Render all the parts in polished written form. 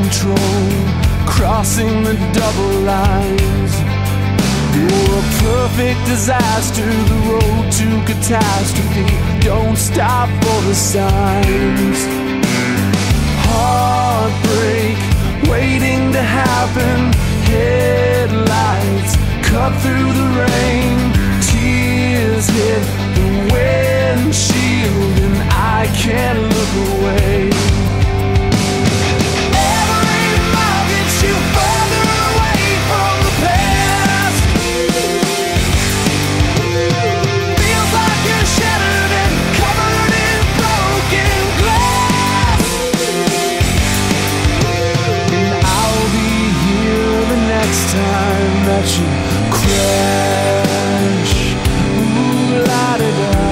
control, crossing the double lines. You're a perfect disaster, the road to catastrophe. Don't stop for the signs. Heartbreak, waiting to happen. Headlights cut through the rain. Tears hit the windshield and I can't look away. Every mile gets you further away from the past. Feels like you're shattered and covered in broken glass. And I'll be here the next time that you crash. Ooh, la-da-da.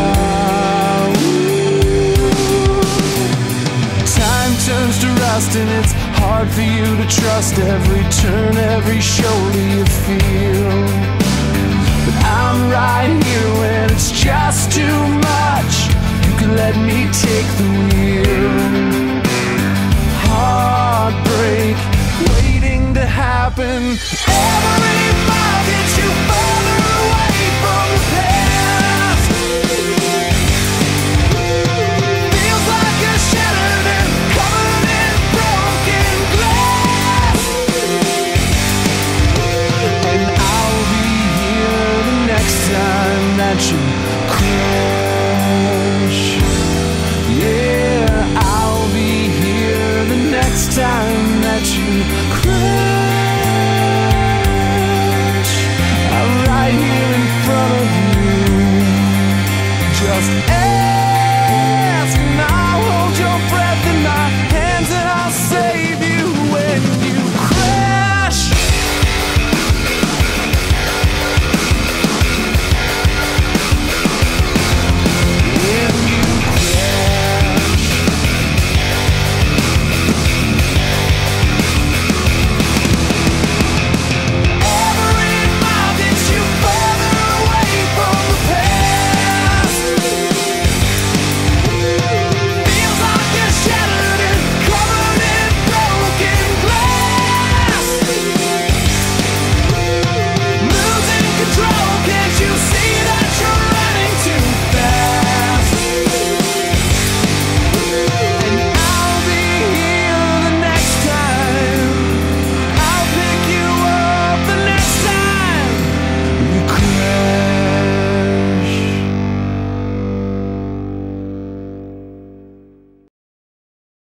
Time turns to rust and it's hard for you to trust every turn, every shoulder you feel. But I'm right here when it's just too much. You can let me take the wheel. Heartbreak, waiting to happen.